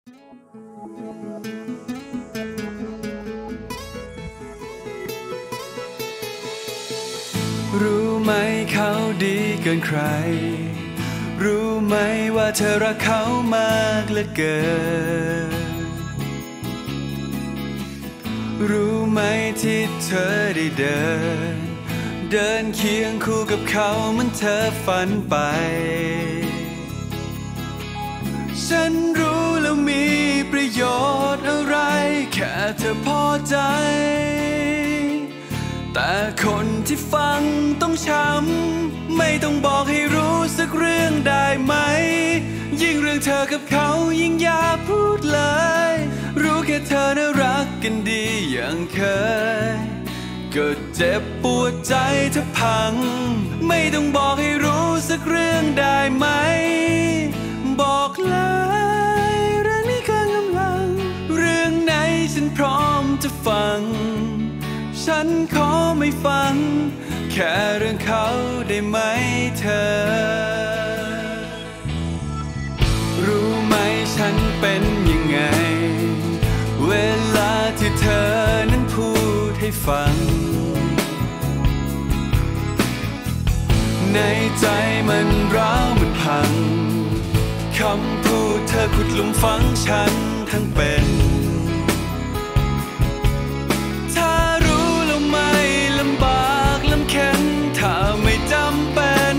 รู้ไหมเขาดีเกินใครรู้ไหมว่าเธอรักเขามากเหลือเกินรู้ไหมที่เธอได้เดินเคียงคู่กับเขาเหมือนเธอฝันไปฉันรู้แล้วมีประโยชน์อะไรแค่เธอพอใจแต่คนที่ฟังต้องช้ำไม่ต้องบอกให้รู้สักเรื่องได้ไหมยิ่งเรื่องเธอกับเขายิ่งอย่าพูดเลยรู้แค่เธอน่ารักกันดีอย่างเคยก็เจ็บปวดใจเธอพังไม่ต้องบอกให้รู้สักเรื่องได้ไหมบอกเลยเรื่องนี้เกินกำลังเรื่องไหนฉันพร้อมจะฟังฉันขอไม่ฟังแค่เรื่องเขาได้ไหมเธอรู้ไหมฉันเป็นยังไงเวลาที่เธอนั้นพูดให้ฟังในใจมันร้าวมันพังคำพูดเธอขุดหลุมฝังฉันทั้งเป็นถ้ารู้แล้วไม่ลำบากลำเค็ญถ้าไม่จำเป็น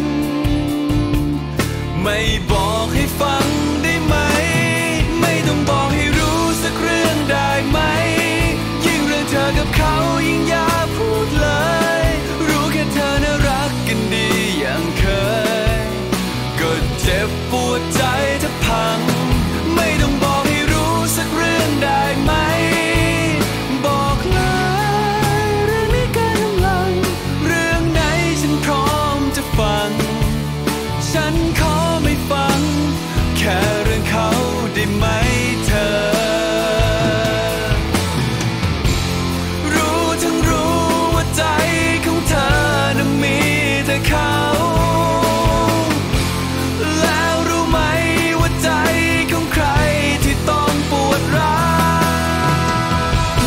ไม่บอกให้ฟังได้ไหมไม่ต้องบอกให้รู้สักเรื่องได้ไหมยิ่งเรื่องเธอกับเขายิ่งอย่าพูดเลยรู้แค่เธอน่ารักกันดีอย่างเคยก็เจ็บปวดใจถ้าพังไม่ต้องบอกให้รู้สักเรื่องได้ไหมบอกเลยเรื่องนี้เกินกำลังเรื่องไหนฉันพร้อมจะฟังฉันขอไม่ฟังแค่เรื่องเขาได้ไหมเธอรู้ทั้งรู้ว่าใจของเธอน่ะมีแต่เขาแล้วรู้ไหมว่าใจของใครที่ต้องปวดร้าว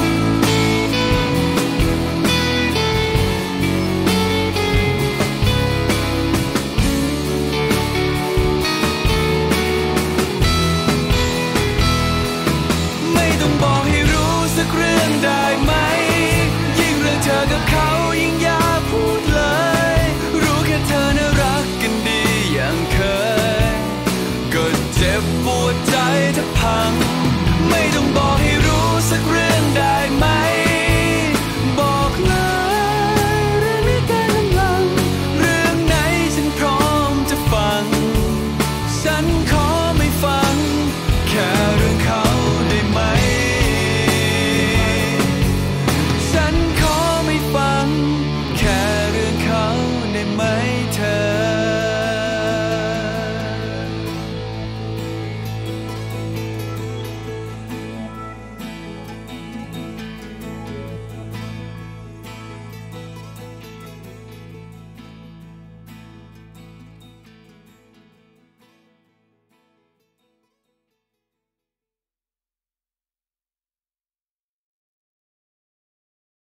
ไม่ต้องบอกให้รู้สักเรื่องได้ไหมยิ่งเรื่องเธอกับเขายิ่งอย่าพูดเลยรู้แค่เธอน่ารักกันดีอย่างเคยก็เจ็บปวดใจถ้าพัง